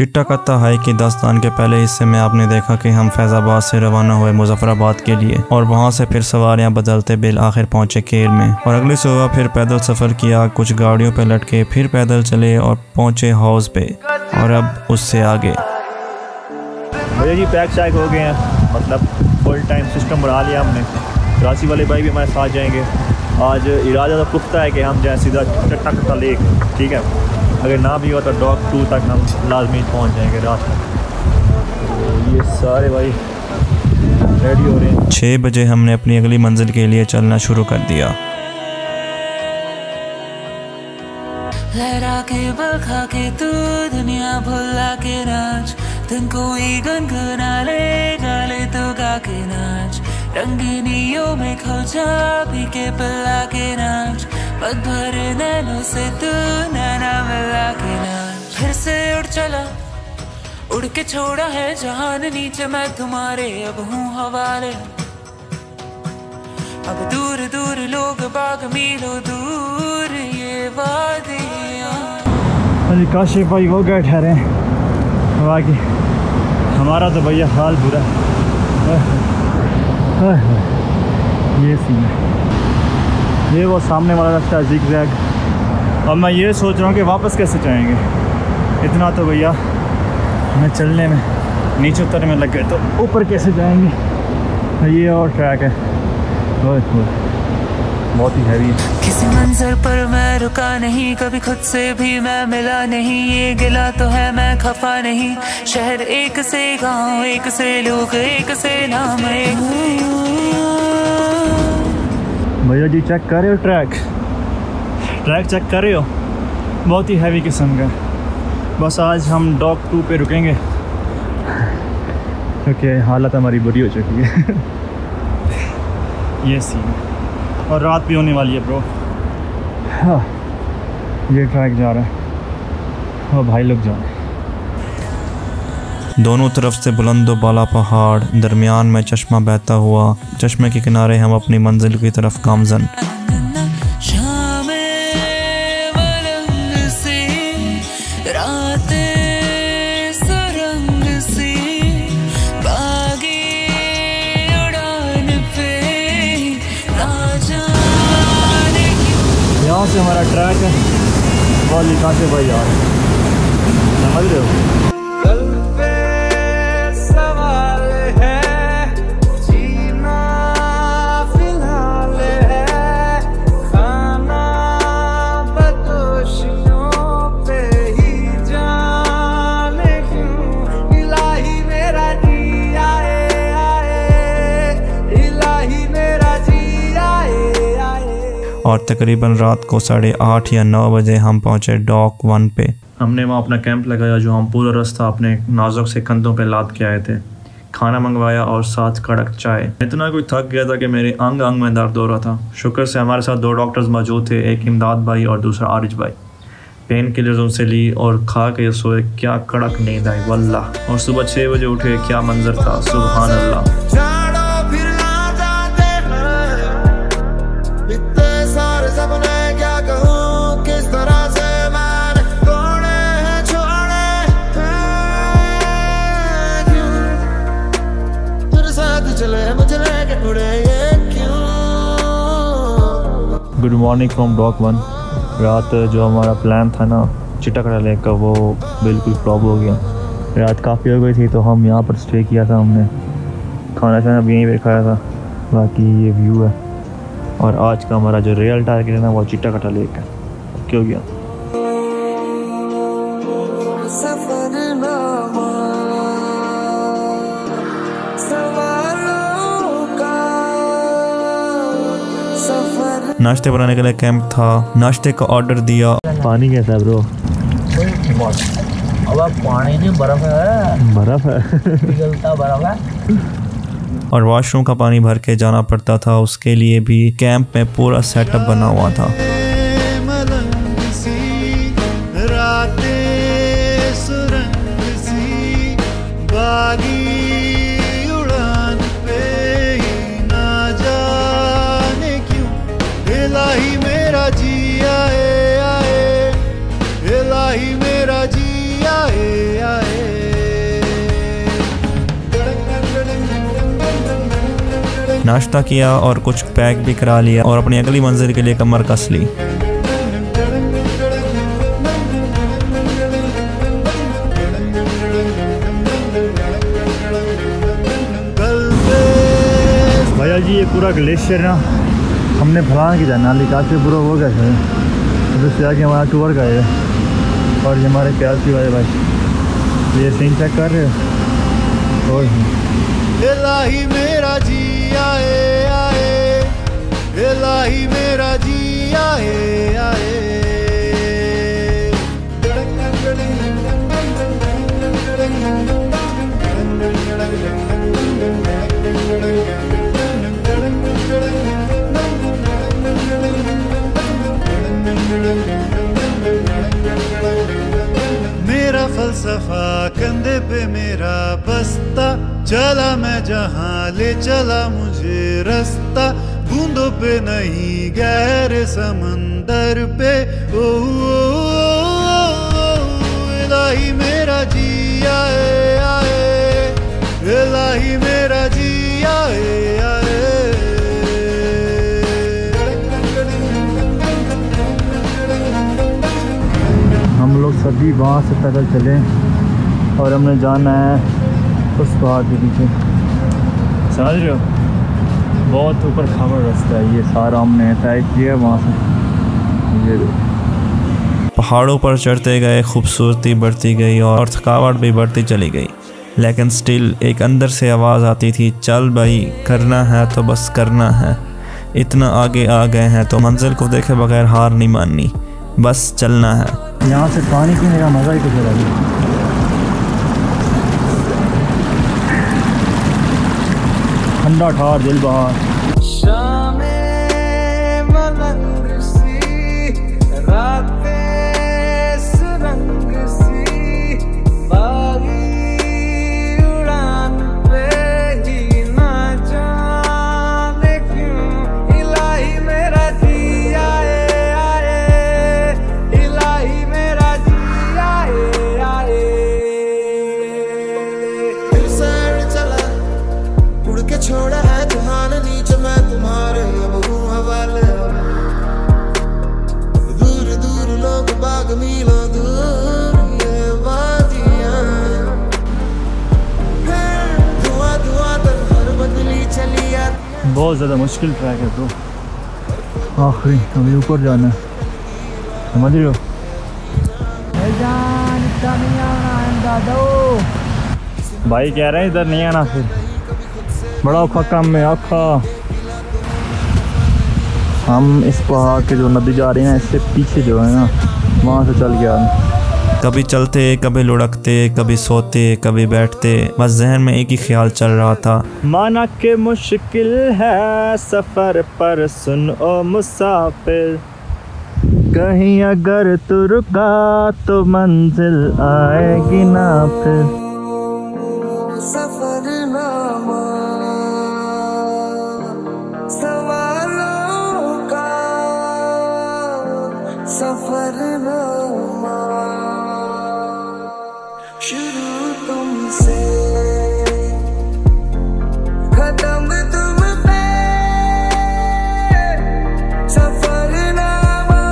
चिट्टा कत्ता हाई की दास्तान के पहले हिस्से में आपने देखा कि हम फैज़ाबाद से रवाना हुए मुजफ्फराबाद के लिए और वहाँ से फिर सवारियाँ बदलते बिल आखिर पहुँचे केर में और अगली सुबह फिर पैदल सफ़र किया, कुछ गाड़ियों पर लटके, फिर पैदल चले और पहुँचे हाउस पे और अब उससे आगे। भैया जी पैक शैक हो गए हैं, मतलब फुल टाइम सिस्टम बना लिया हमने। कराची वाले भाई भी हमारे साथ जाएंगे। आज इरादा तो पुख्ता है कि हम जाएँ सीधा चिट्टा कत्ता लेक, ठीक है। अगर ना भी हुआ तो डॉक 2 तक हम लाजमी पहुंच जाएंगे रात में। तो ये सारे भाई रेडी हो रहे हैं। 6 बजे हमने अपनी अगली मंजिल के लिए चलना शुरू कर दिया। लहरा के बखा के तू दुनिया भुला के नाच, तुम कोई गुनगुना ले गाले तो गा के नाच, रंगीनियों में खो जा पी के पिला के नाच, पग भर नैनों से तू नैना मिला के नाच। फिर से उड़ चला, उड़ के छोड़ा है जहान नीचे मैं तुम्हारे, अब हूँ हवाले। अब दूर दूर लोग बाग मीलों दूर ये वादियाँ। अरे काशिफ भाई हो गए ठहरे बाकी हमारा तो भैया हाल बुरा। ये सीन है, ये वो सामने वाला रास्ता है जिग जैग। अब मैं ये सोच रहा हूँ कि वापस कैसे जाएंगे। इतना तो भैया हमें चलने में, नीचे उतरने में लग गए, तो ऊपर कैसे जाएंगे। ये और ट्रैक है, बहुत ही हैवी। किसी मंजर पर मैं रुका नहीं, कभी खुद से भी मैं मिला नहीं, ये गिला तो है मैं खफा नहीं। शहर एक से गांव, एक से लोग, एक से नाम। भैया जी चेक कर रहे हो ट्रैक चेक कर रहे हो, बहुत ही हैवी किस्म का। बस आज हम डॉक 2 पे रुकेंगे क्योंकि हालत हमारी बुरी हो चुकी है। ये सीन, और रात भी होने वाली है ब्रो। हाँ ये ट्रैक जा रहा है और भाई लोग जा रहे हैं। दोनों तरफ से बुलंदो बाला पहाड़, दरमियान में चश्मा बहता हुआ, चश्मे के किनारे हम अपनी मंजिल की तरफ गामजन। यहाँ से हमारा ट्रैक है, बहुत लिखा से भाई यार, समझ रहे हो। और तकरीबन रात को 8:30 या 9 बजे हम पहुंचे डॉक 1 पे। हमने वहाँ अपना कैंप लगाया, जो हम पूरा रास्ता अपने नाजुक से कंधों पे लाद के आए थे। खाना मंगवाया और साथ कड़क चाय। इतना कोई थक गया था कि मेरे अंग अंग में दर्द हो रहा था। शुक्र से हमारे साथ 2 डॉक्टर्स मौजूद थे, एक इमदाद भाई और दूसरा आरिज भाई। पेन किलर्स उनसे ली और खा के सोए। क्या कड़क नींद आई वल्लाह। और सुबह 6 बजे उठे, क्या मंजर था, सुभान अल्लाह। Good morning from dock 1। रात जो हमारा प्लान था ना चिट्टा कत्ता लेक का, वो बिल्कुल फ्लॉप हो गया। रात काफ़ी हो गई थी तो हम यहाँ पर स्टे किया था। हमने खाना शाना भी यहीं पर खाया था। बाकी ये व्यू है। और आज का हमारा जो रियल टारगेट है ना, वो चिट्टा कत्ता लेक है। क्यों गया नाश्ते बनाने के लिए कैंप था, नाश्ते का ऑर्डर दिया। पानी कैसा है ब्रो? अब पानी नहीं, बर्फ है। बर्फ है, पिघलता बर्फ है। और वॉशरूम का पानी भर के जाना पड़ता था। उसके लिए भी कैंप में पूरा सेटअप बना हुआ था। इलाही मेरा जी आए आए। नाश्ता किया और कुछ पैक भी करा लिया और अपनी अगली मंजिल के लिए कमर कस ली। भैया जी ये पूरा ग्लेशियर ना हमने फलाना की जाना लिखा के पूरा हो गया है, तो आगे हमारा टूर का है और ये हमारे प्यार की वजह भाई ये सीन चेक कर रहे हो। और इलाही मेरा जी आए आए, इलाही मेरा जी आए आए। मेरा फलसफा कंधे पे मेरा बस्ता, चला मैं जहाँ ले चला मुझे रास्ता, बूंदों पे नहीं गहरे समंदर पे। ओ इलाही मेरा जी आए आए, इलाही मेरा जी आए आए। हम लोग सभी वहाँ से पैदल चले और हमने जाना है उस पहाड़ के पीछे, समझ रहे हो, बहुत ऊपर खावर रास्ता है ये सारा हमने तय किया वहाँ से। ये पहाड़ों पर चढ़ते गए, खूबसूरती बढ़ती गई और थकावट भी बढ़ती चली गई, लेकिन स्टिल एक अंदर से आवाज़ आती थी, चल भाई करना है तो बस करना है। इतना आगे आ गए हैं तो मंजिल को देखे बगैर हार नहीं माननी, बस चलना है। यहाँ से पानी पीने का मज़ा ही कुछ अलग है। ठंडा ठार दिल बहार। छोड़ा है जहान नीचे मैं तुम्हारे अब हूँ हवाले, दूर दूर लोग बाग मीलों दूर ये वादियाँ, धुआं धुआं तक हर बदली चली आती। बहुत ज़्यादा मुश्किल ट्रैक है तो आखिरी अभी ऊपर जाना है, समझ रहे हो। भाई कह रहे हैं इधर नहीं आना, फिर बड़ा औखा काम है औखा। हम इस पहाड़ के जो नदी जा रही है ना इससे पीछे जो है ना वहाँ से चल गया। कभी चलते, कभी लुढ़कते, कभी सोते, कभी बैठते, बस जहन में एक ही ख्याल चल रहा था, माना के मुश्किल है सफ़र पर सुन ओ मुसाफिर, कहीं अगर तू रुका तो मंजिल आएगी ना फिर। सफरनामा सवालों का सफरनामा, शुरू तुमसे खत्म तुम पे, सफरनामा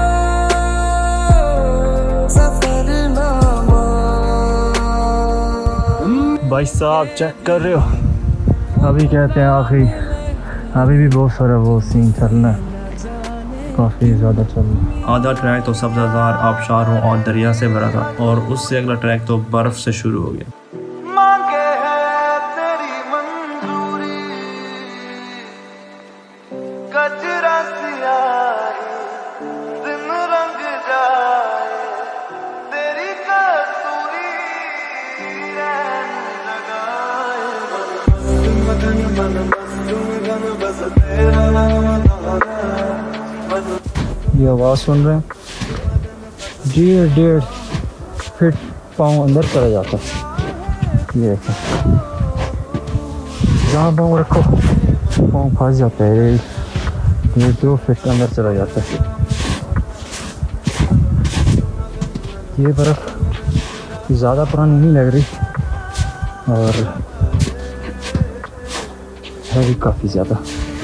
सफरनामा। भाई साहब चेक कर रहे हो, अभी कहते हैं आखिरी, अभी भी बहुत सारा वो सीन चलना है, काफ़ी ज़्यादा चलना है। आधा ट्रैक तो सब्ज़ार, आबशारों और दरिया से भरा था और उससे अगला ट्रैक तो बर्फ़ से शुरू हो गया। मांगे है तेरी मंजूरी, कचरा सियाही दिन रंग जाए, तेरी कसूरी रहन लगाए, बस तेरा ये आवाज़ सुन रहे हैं, 1.5 फीट पाँव अंदर चला जाता है। ये देखो जहाँ पाँव रखो पाँव फंस जाता है, ये 2 फीट अंदर चला जाता है। ये बर्फ़ ज़्यादा पुरानी नहीं लग रही और है भी काफ़ी ज़्यादा।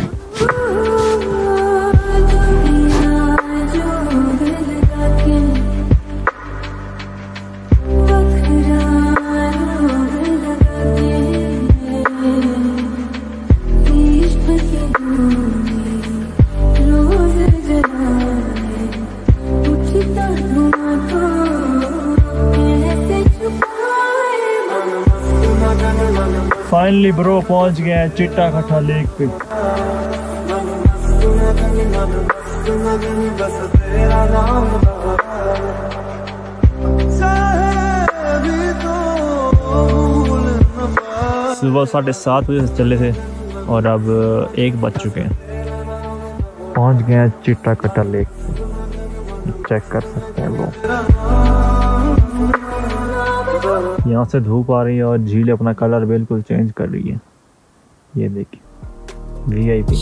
फाइनली ब्रो पहुंच गए हैं चिट्टा खट्टा लेक पे। सुबह 7:30 बजे से चले थे और अब 1 बज चुके हैं। पहुंच गए हैं चिट्टा खट्टा लेक पे। चेक कर सकते हैं वो यहाँ से धूप आ रही है और झील अपना कलर बिल्कुल चेंज कर रही है। ये देखिए VIP।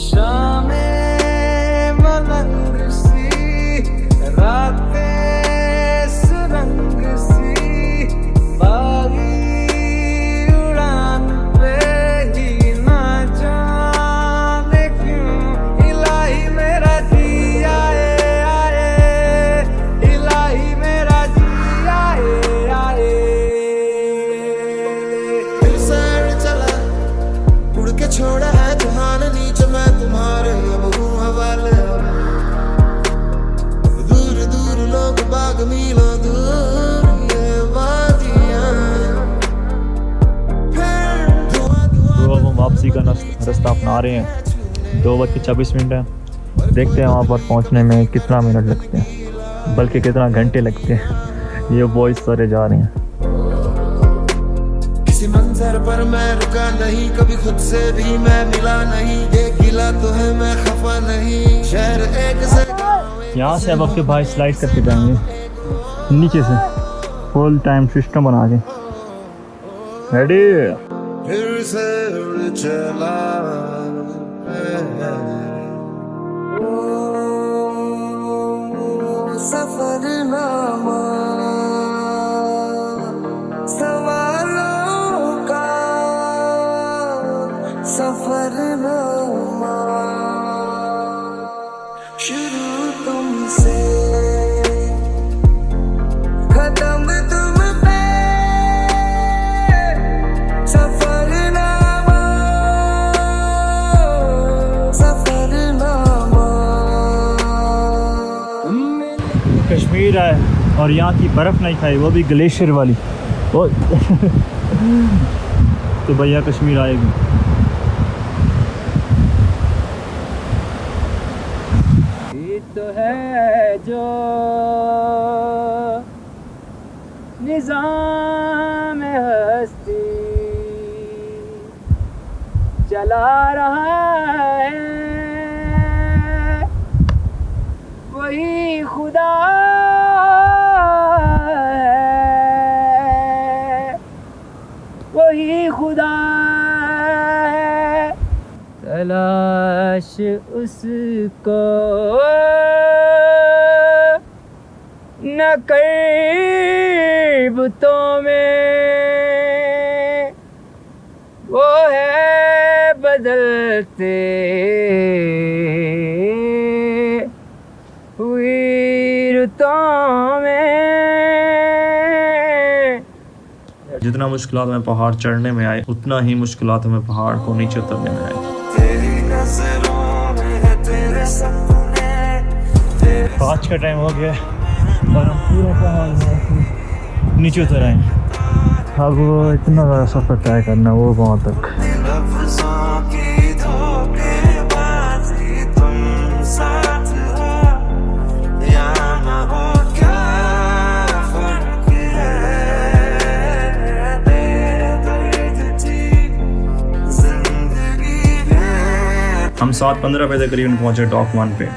छोड़ा है जहान नीचे मैं तुम्हारे अब हूँ हवाले। दूर दूर लोग बाग मीलों दूर ये वादियाँ। तो हम वापसी का रास्ता अपना रहे हैं। 2:24 है। देखते हैं वहाँ पर पहुँचने में कितना मिनट लगते हैं, बल्कि कितना घंटे लगते हैं। ये बॉयज सारे जा रहे हैं। किसी मंजर पर मैं रुका नहीं, कभी खुद से भी मैं मिला नहीं। एक गिला तो है मैं खफा नहीं। शहर एक से यहाँ से अब आपके भाई स्लाइड करके जाएंगे नीचे से, फुल टाइम सिस्टम बना के। रेडी? फिर से उड़ चला सफरनामा सफरनामा शुरू तुमसे खत्म तुम पे। सफरनामा सफरनामा। कश्मीर आए और यहाँ की बर्फ़ नहीं खाई, वो भी ग्लेशियर वाली। तो भैया कश्मीर आएगी। तो है जो निज़ाम हस्ती चला रहा है, वही खुदा है, वही खुदा है। तलाश उसको न कर बुतों में, वो है बदलते हुई रुतों में। जितना मुश्किलात में पहाड़ चढ़ने में आए, उतना ही मुश्किलात में पहाड़ को नीचे उतरने में आए। आज का टाइम हो गया और हम पूरा पहाड़ में नीचे उतर आए। अब इतना ज़्यादा सफ़र तय करना, वो वहाँ तक। हम 7:15 बजे करीबन पहुंचे डॉक 1 पे।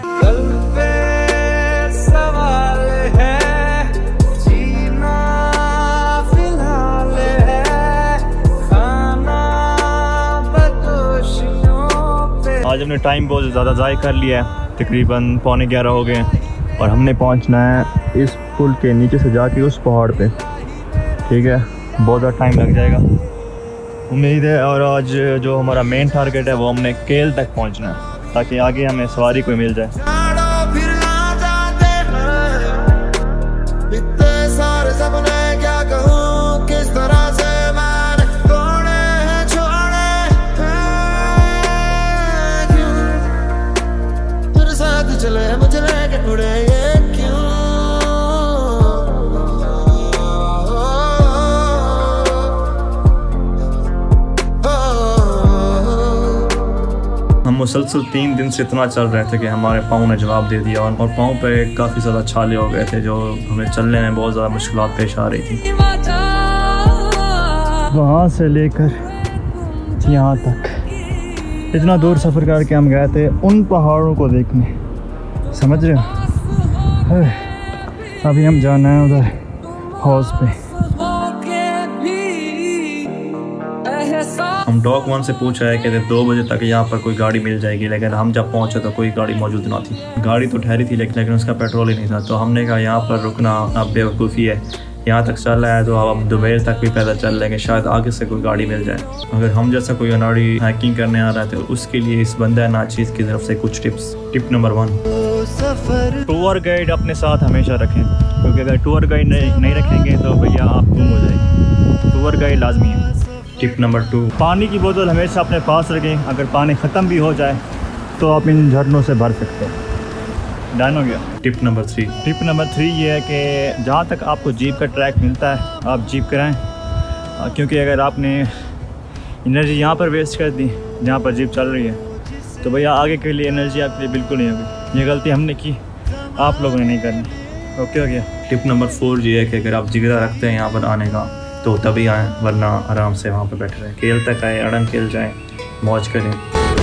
आज हमने टाइम बहुत ज़्यादा ज़ाय कर लिया है, तकरीबन 11:15 हो गए और हमने पहुंचना है इस पुल के नीचे से जाके उस पहाड़ पे। ठीक है, बहुत ज़्यादा टाइम लग जाएगा उम्मीद है। और आज जो हमारा मेन टारगेट है वो हमने केल तक पहुंचना है, ताकि आगे हमें सवारी कोई मिल जाए। मुझे लेके उड़े ये क्यों? हम मुसलसल 3 दिन से इतना चल रहे थे कि हमारे पाँव ने जवाब दे दिया, और पाँव पे काफ़ी ज़्यादा छाले हो गए थे, जो हमें चलने में बहुत ज़्यादा मुश्किलात पेश आ रही थी। वहाँ से लेकर यहाँ तक इतना दूर सफ़र करके हम गए थे उन पहाड़ों को देखने, समझ रहे हो? अभी हम जाना है उधर हाउस पे। हम डॉग 1 से पूछा है कि 2 बजे तक यहाँ पर कोई गाड़ी मिल जाएगी, लेकिन हम जब पहुँचे तो कोई गाड़ी मौजूद ना थी। गाड़ी तो ठहरी थी लेकिन उसका पेट्रोल ही नहीं था। तो हमने कहा यहाँ पर रुकना अब बेवकूफ़ी है, यहाँ तक चल रहा है तो अब दुबेल तक भी पैदल चल लेंगे, शायद आगे से कोई गाड़ी मिल जाए। अगर हम जैसा कोई अनाड़ी हाइकिंग करने आ रहा है तो उसके लिए इस बंदा नाचीज़ की तरफ से कुछ tips. Tip number 1, tour guide अपने साथ हमेशा रखें, क्योंकि अगर टूर गाइड नहीं रखेंगे तो भैया आप गुम हो जाएंगे। टूर गाइड लाजमी है। टिप नंबर 2, पानी की बोतल हमेशा अपने पास रखें, अगर पानी ख़त्म भी हो जाए तो आप इन झरनों से भर सकते हैं। डन हो गया। टिप नंबर 3, टिप नंबर 3 ये है कि जहाँ तक आपको जीप का ट्रैक मिलता है आप जीप कराएं, क्योंकि अगर आपने एनर्जी यहाँ पर वेस्ट कर दी जहाँ पर जीप चल रही है तो भैया आगे के लिए एनर्जी आपके लिए बिल्कुल नहीं होगी। ये गलती हमने की, आप लोगों ने नहीं करनी। ओके हो गया। टिप नंबर 4 ये है कि अगर आप जिगरा रखते हैं यहाँ पर आने का तो तभी आएँ, वरना आराम से वहाँ पर बैठे रहें। केल तक आए, अड़ंग केल जाएँ, मौज करें।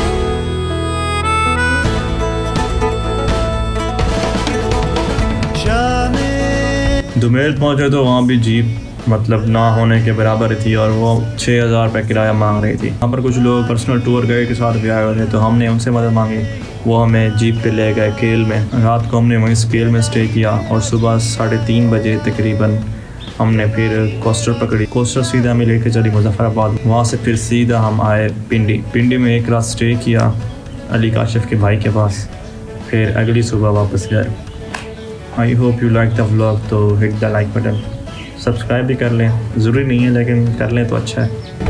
दुमेल पहुँचे तो वहाँ भी जीप मतलब ना होने के बराबर थी, और वो 6000 रुपये किराया मांग रही थी। यहाँ पर कुछ लोग पर्सनल टूर गाइड के साथ भी आए हुए थे, तो हमने उनसे मदद मांगी। वो हमें जीप पे ले गए केल में। रात को हमने वहीं केल में स्टे किया, और सुबह 3:30 बजे तकरीबन हमने फिर कोस्टर पकड़ी। कोस्टर सीधा हमें लेके चली मुजफ्फराबाद। वहाँ से फिर सीधा हम आए पिंडी। पिंडी में एक रात स्टे किया अली काशिफ के भाई के पास, फिर अगली सुबह वापस गए। I hope you like the vlog, तो hit the like button. Subscribe भी कर लें, ज़रूरी नहीं है लेकिन कर लें तो अच्छा है।